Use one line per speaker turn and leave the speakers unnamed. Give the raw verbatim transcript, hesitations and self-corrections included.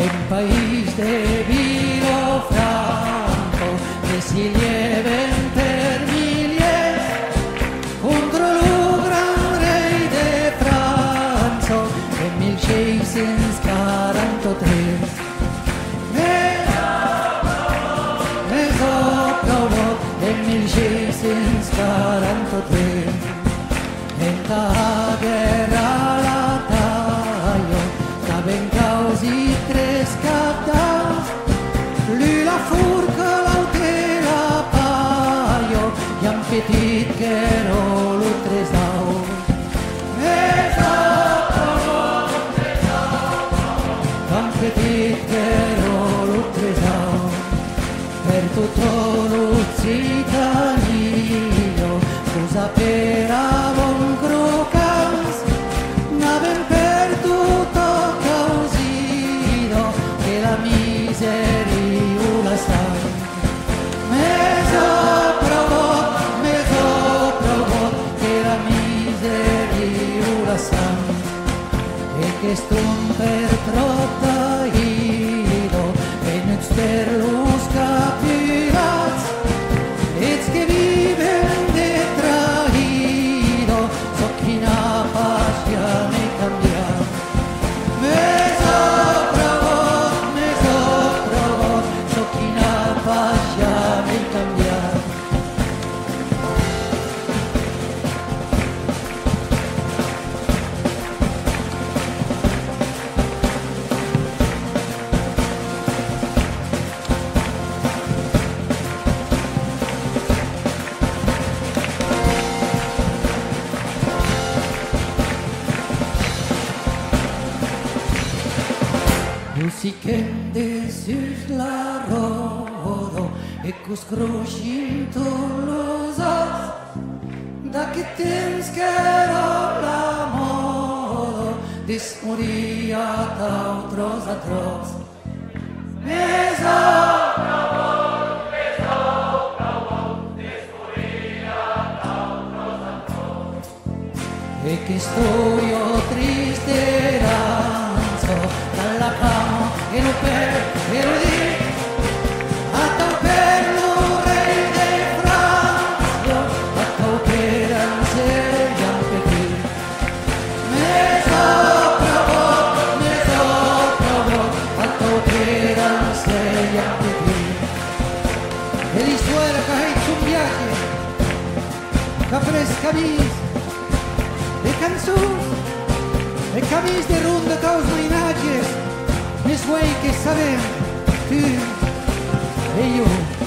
en país de vino franco, que si lleven per milies, contro lo gran rei de França, en mil seiscientos cuarenta y tres. En mil seiscientos cuarenta y tres, en la guerra la taglio, t'aven causi tres captans, lui la furca, l'altre la paio, i un petit que no lo tresau. Un petit que no lo tresau, per tutto l'Occitanio, cosa per avon crocans, n'aven per tutto causino, che la miseria la san. Meso provò, meso provò, che la miseria la san, e che stum per trottaino, e nuts per los capirats, ets che viven de traïdo, so quina passia m'he canviat. Meso provot, meso provot, so quina passia m'he canviat. Musichen de sus la rodo, e cus cruscin tu los os, da che temps che ero la modo, dis moria t'autros atros. Meso provot, meso provot, dis moria t'autros atros. E che storio triste ranzo, dalla fama e lo per, e lo di, a tau per lo rei de Francia, a tau per anselliam petit. Meso provot, meso provot, a tau per anselliam petit. E di suera che hai un viaggio, che fresca vis, de canzons, e camis de ronda caus mainatges, més guai que sabem, tu e jo.